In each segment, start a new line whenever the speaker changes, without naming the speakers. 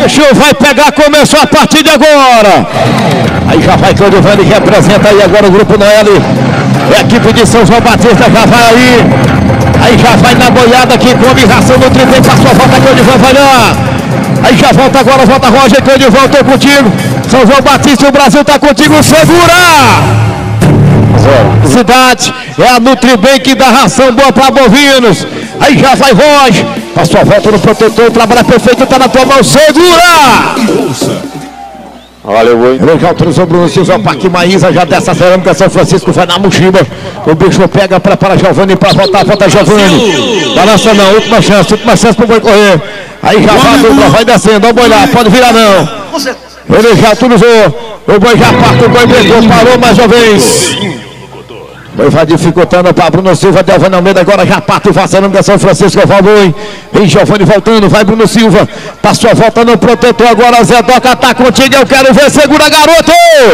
Fechou, vai pegar, começou a partida agora. Aí já vai Cláudio Vani, representa aí agora o Grupo Noelle. Equipe de São João Batista já vai aí. Aí já vai na boiada aqui, come ração no tripé, passou a volta, Cláudio Vani vai lá. Aí já volta agora, volta Roger, Cláudio Vani, tô contigo. São João Batista, o Brasil tá contigo, segura! Cidade, é a Nutribem que dá ração boa para bovinos. Aí já vai Roger, passou a volta no protetor, trabalha perfeito, tá na tua mão, segura!
Valeu, boi.
Ele já autorizou o Bruno Silva, Parque Maísa, já dessa cerâmica São Francisco, vai na mochila. O bicho pega, prepara Giovanni para voltar, volta Giovanni. Balança não, última chance pro boi correr. Aí já vai, dupla, vai descendo, ó o boi lá, pode virar não. Ele já autorizou, o boi já parte, o boi pegou, parou mais uma vez. O boi vai dificultando para Bruno Silva, Delvano Almeida, agora já parte, vai cerâmica São Francisco, vai o boi. E Giovanni voltando, vai Bruno Silva, passou a volta no protetor, agora Zé Doca tá contigo, eu quero ver, segura garoto!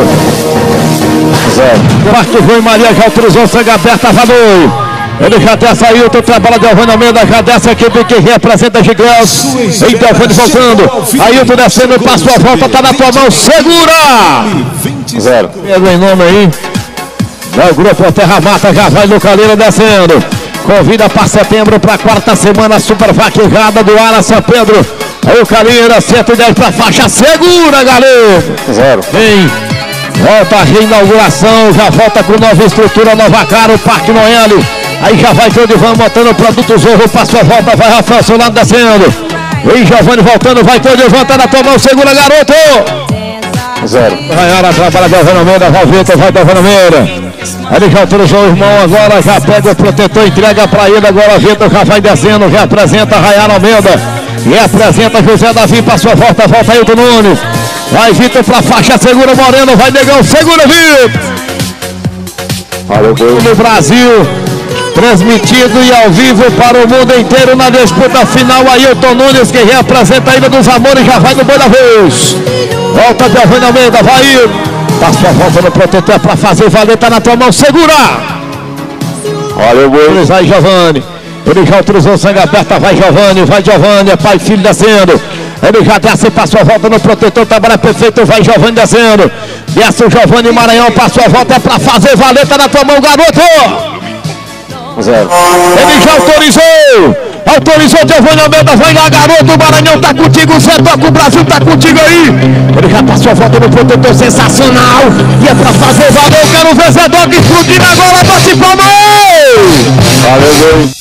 Parte o boi, Maria já autorizou, sangue aberta, vai boi. Ele já desce aí, outro trabalho de Delvano Almeida, já desce a equipe que representa Gigantes. E Delvano voltando, Ailton descendo, passou a volta, tá na tua mão, segura!
0.
Pega em nome aí. O Grupo Terra Mata já vai no Caleiro descendo. Convida para setembro, para a quarta semana, super vaquejada do Ara São Pedro. Aí o Caleiro, 110 para faixa, segura, galera!
0.
Vem, volta a reinauguração, já volta com nova estrutura, nova cara, o Parque Noelle. Aí já vai todo Ivan botando o produto Zorro, passou a volta, vai Rafael Solano descendo. E Giovanni voltando, vai todo Ivan, tá na tua mão, segura, garoto!
0.
Vai Ara, trabalha Delvano Almeida, vai Vitor, vai Delvano Almeida. Ele já autorizou o irmão, agora já pega o protetor, entrega para ele, agora Vitor já vai descendo, já apresenta Rayara Almeida. E apresenta José Davi, passou a volta, volta Ailton Nunes. Vai Vitor pra faixa, segura Moreno, vai Negão, segura Vitor.
Valeu, boi.
No Brasil, transmitido e ao vivo para o mundo inteiro na disputa final, Ailton Nunes que representa a Ilha dos Amores, já vai no boi da vez. Volta Delvano Almeida, vai. Passou a volta no protetor para fazer valer, tá na tua mão, segura!
Valeu, boi.
Vai Giovanni, ele já autorizou sangue aberta, vai Giovanni, é pai e filho descendo. Ele já desce, passou a volta no protetor, trabalha perfeito, vai Giovanni descendo. Desce o Giovanni Maranhão, passou a volta, é para fazer valer, tá na tua mão, garoto!
0.
Ele já autorizou Delvano Almeida, vai lá, garoto, o Maranhão tá contigo, Zé Doca, o Brasil tá contigo aí. Ele já passou a volta no protetor, sensacional. E é pra fazer valer, eu quero ver Zé Doca explodindo agora, bate palma!
Valeu, boi.